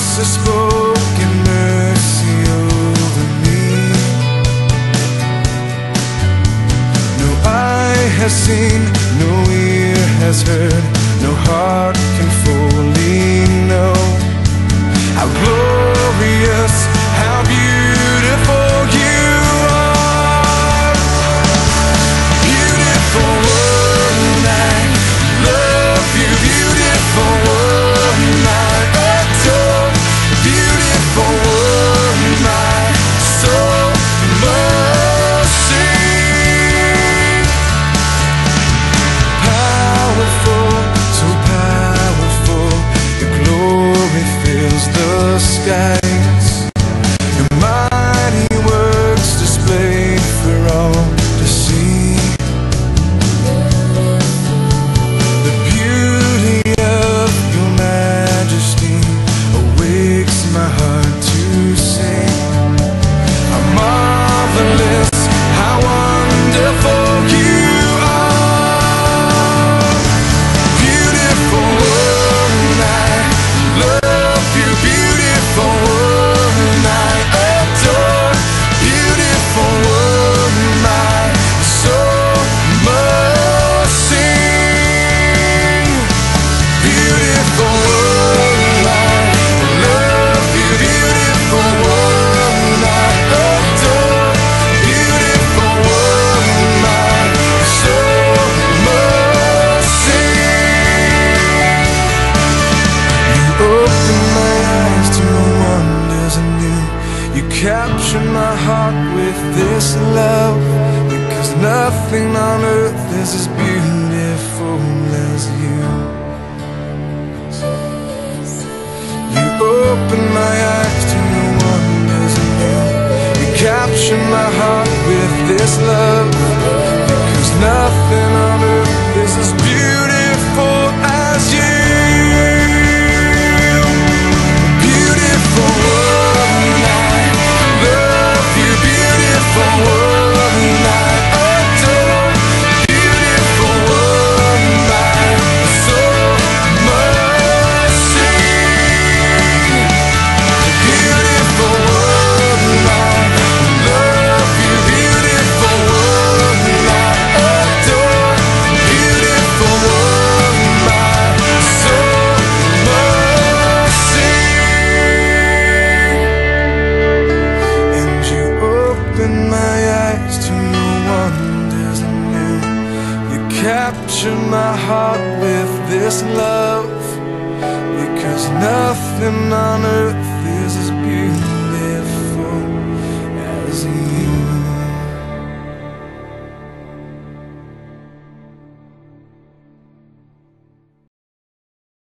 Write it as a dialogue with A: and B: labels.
A: has spoken mercy over me. No eye has seen, no ear has heard, no heart can fully know how glorious, how beautiful you are. Beautiful one, I love you. Beautiful one, I adore. Beautiful one, my soul must sing. Powerful, so powerful, your glory fills the skies. Your mighty works displayed for all to see. The beauty of your majesty awakes my heart to sing. How marvelous, how wonderful you are. Beautiful one, I love you. Beautiful one, I adore. Beautiful one, my soul must sing. Beautiful one, I love you. Beautiful one, I adore. Beautiful one, my soul must sing. You open my eyes to wonders anew. You capture my heart with this love, because nothing on earth is as beautiful as you. You open my eyes to wonders anew. You capture my heart with this love, because nothing on earth is as beautiful as you. Beautiful one, I love you. Beautiful one, I adore. Beautiful one, my soul must sing. Beautiful one, I love you. Beautiful one, I adore. Beautiful one, my soul must sing. And you open my eyes to your wonders anew. You capture my heart with this love, because nothing on earth